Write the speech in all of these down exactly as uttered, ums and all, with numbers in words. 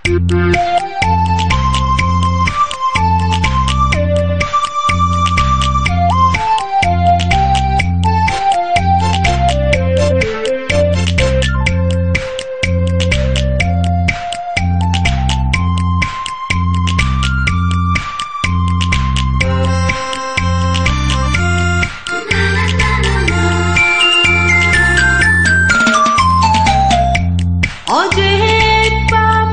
어젯밤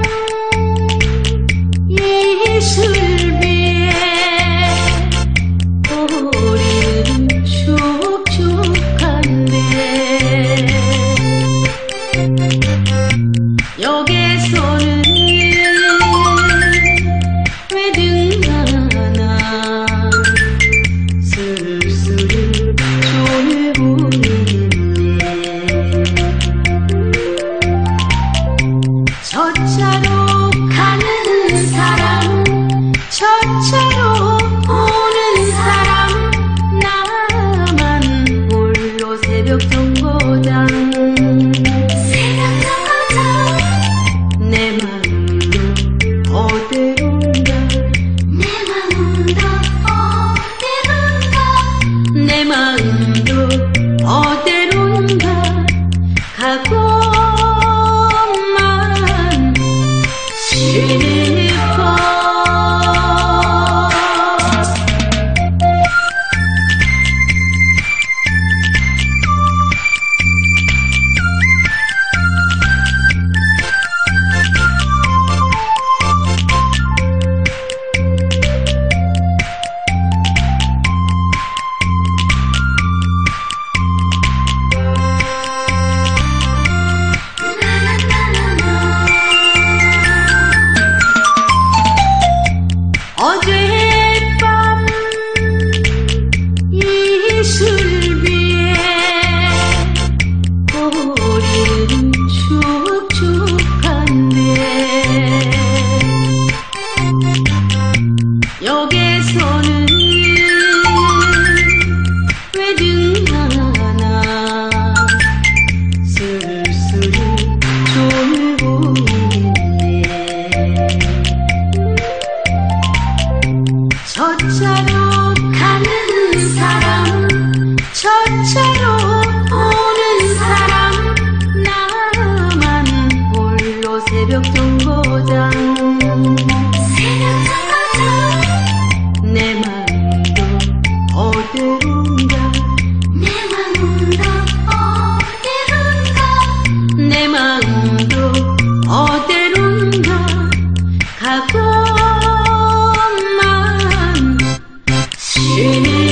이슬비에 우리는 촉촉한데 역에서는 외등하나 쓸쓸히 졸고 저차로 가는 사람 저차로 오는 사람 나만 홀로 새벽 정거장 내 마음도 어디론가 내 마음도 어디론가 내 마음도 어디론가 가고 어젯밤 이슬비에 우리는 촉촉한데 역에서는 외등하나 쓸쓸히 졸고 저차로 가는 사람 저차로 오는 사람 나만 홀로 새벽 정거장 내 마음도 어디론가 내 마음도 어디론가 내 마음도 어디론가 가고 in